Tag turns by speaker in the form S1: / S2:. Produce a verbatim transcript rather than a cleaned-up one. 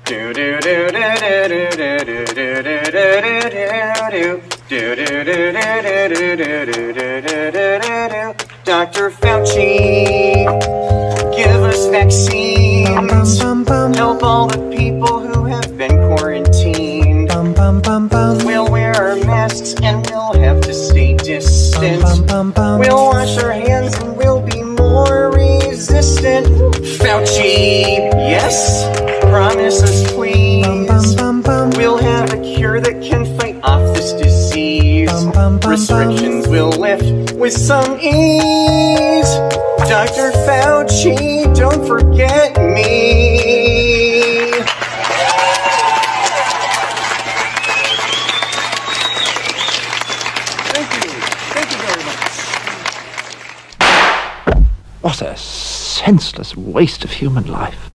S1: Do do do do do do do do do do do do do. Doctor Fauci, give us vaccines. Help all the people who have been quarantined. We'll wear our masks and we'll have to stay distant. We'll wash our hands and we'll be more resistant. Fauci, yes? Promise us, please. We'll have a cure that can fight off this disease. Restrictions will lift with some ease. Doctor Fauci, don't forget me. Thank you. Thank you very much.
S2: What a senseless waste of human life.